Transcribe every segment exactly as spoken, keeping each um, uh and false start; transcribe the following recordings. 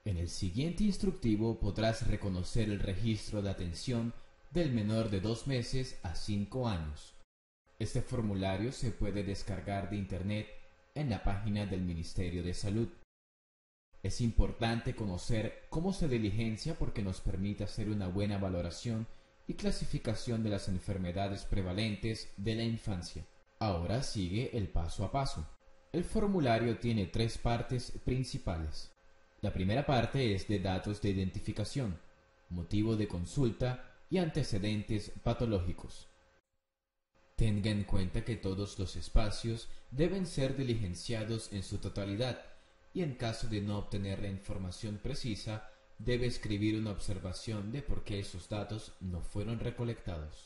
En el siguiente instructivo podrás reconocer el registro de atención del menor de dos meses a cinco años. Este formulario se puede descargar de Internet en la página del Ministerio de Salud. Es importante conocer cómo se diligencia porque nos permite hacer una buena valoración y clasificación de las enfermedades prevalentes de la infancia. Ahora sigue el paso a paso. El formulario tiene tres partes principales. La primera parte es de datos de identificación, motivo de consulta y antecedentes patológicos. Tenga en cuenta que todos los espacios deben ser diligenciados en su totalidad y en caso de no obtener la información precisa, debe escribir una observación de por qué esos datos no fueron recolectados.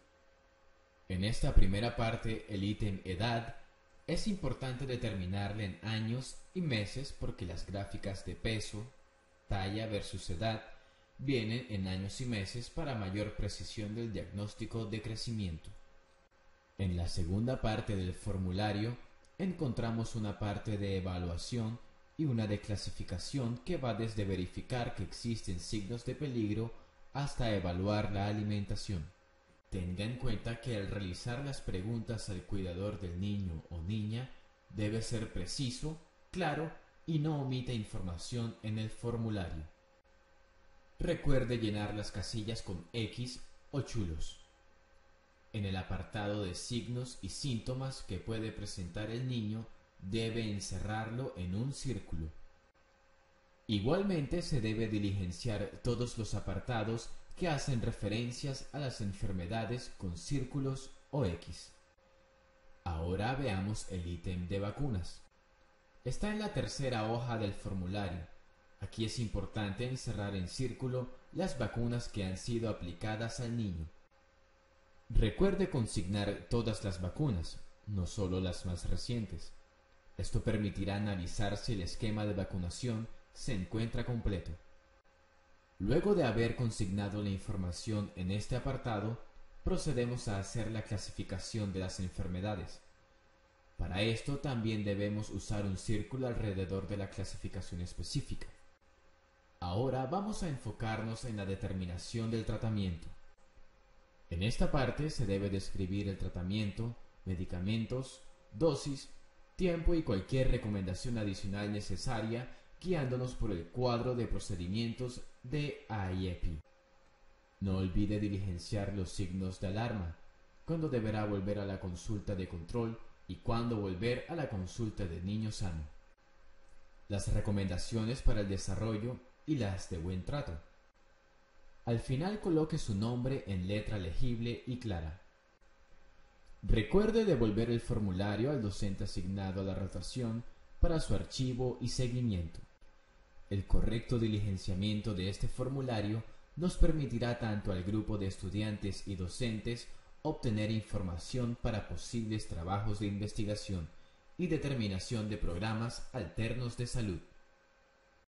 En esta primera parte, el ítem edad, es importante determinarle en años y meses porque las gráficas de peso, talla versus edad vienen en años y meses para mayor precisión del diagnóstico de crecimiento. En la segunda parte del formulario encontramos una parte de evaluación y una de clasificación que va desde verificar que existen signos de peligro hasta evaluar la alimentación. Tenga en cuenta que al realizar las preguntas al cuidador del niño o niña debe ser preciso, claro y no omita información en el formulario. Recuerde llenar las casillas con X o chulos. En el apartado de signos y síntomas que puede presentar el niño, debe encerrarlo en un círculo. Igualmente se debe diligenciar todos los apartados que hacen referencias a las enfermedades con círculos o X. Ahora veamos el ítem de vacunas. Está en la tercera hoja del formulario. Aquí es importante encerrar en círculo las vacunas que han sido aplicadas al niño. Recuerde consignar todas las vacunas, no solo las más recientes. Esto permitirá analizar si el esquema de vacunación se encuentra completo. Luego de haber consignado la información en este apartado, procedemos a hacer la clasificación de las enfermedades. Para esto también debemos usar un círculo alrededor de la clasificación específica. Ahora vamos a enfocarnos en la determinación del tratamiento. En esta parte se debe describir el tratamiento, medicamentos, dosis, tiempo y cualquier recomendación adicional necesaria guiándonos por el cuadro de procedimientos de A I E P I. No olvide diligenciar los signos de alarma, cuándo deberá volver a la consulta de control y cuándo volver a la consulta de niño sano. Las recomendaciones para el desarrollo y las de buen trato. Al final coloque su nombre en letra legible y clara. Recuerde devolver el formulario al docente asignado a la rotación para su archivo y seguimiento. El correcto diligenciamiento de este formulario nos permitirá tanto al grupo de estudiantes y docentes obtener información para posibles trabajos de investigación y determinación de programas alternos de salud.